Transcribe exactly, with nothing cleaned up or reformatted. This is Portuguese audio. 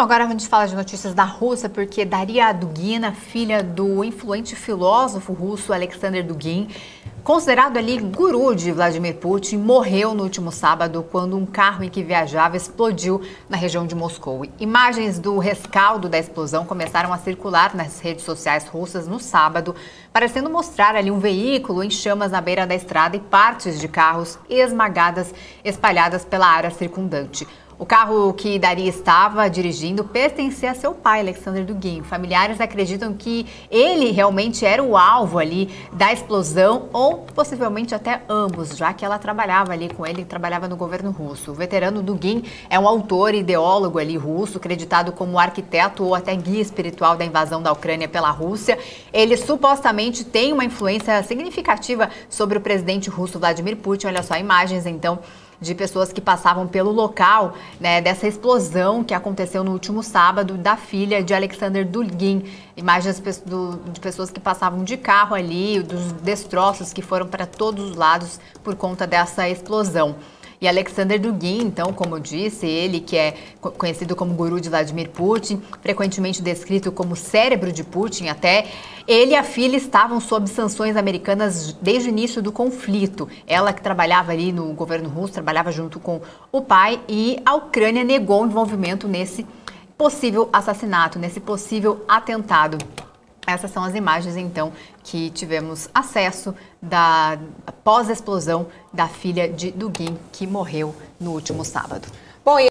Bom, agora a gente fala de notícias da Rússia, porque Daria Dugina, filha do influente filósofo russo Alexander Dugin, considerado ali guru de Vladimir Putin, morreu no último sábado quando um carro em que viajava explodiu na região de Moscou. Imagens do rescaldo da explosão começaram a circular nas redes sociais russas no sábado, parecendo mostrar ali um veículo em chamas na beira da estrada e partes de carros esmagadas espalhadas pela área circundante. O carro que Daria estava dirigindo pertencia a seu pai, Alexander Dugin. Familiares acreditam que ele realmente era o alvo ali da explosão ou possivelmente até ambos, já que ela trabalhava ali com ele, trabalhava no governo russo. O veterano Dugin é um autor e ideólogo ali russo, acreditado como arquiteto ou até guia espiritual da invasão da Ucrânia pela Rússia. Ele supostamente tem uma influência significativa sobre o presidente russo Vladimir Putin. Olha só, imagens então de pessoas que passavam pelo local, né, dessa explosão que aconteceu no último sábado da filha de Alexander Dugin. Imagens do, de pessoas que passavam de carro ali, dos destroços que foram para todos os lados por conta dessa explosão. E Alexander Dugin, então, como eu disse, ele que é conhecido como guru de Vladimir Putin, frequentemente descrito como cérebro de Putin até, ele e a filha estavam sob sanções americanas desde o início do conflito. Ela que trabalhava ali no governo russo, trabalhava junto com o pai, e a Ucrânia negou o envolvimento nesse possível assassinato, nesse possível atentado. Essas são as imagens, então, que tivemos acesso da pós-explosão da filha de Dugin, que morreu no último sábado. Bom,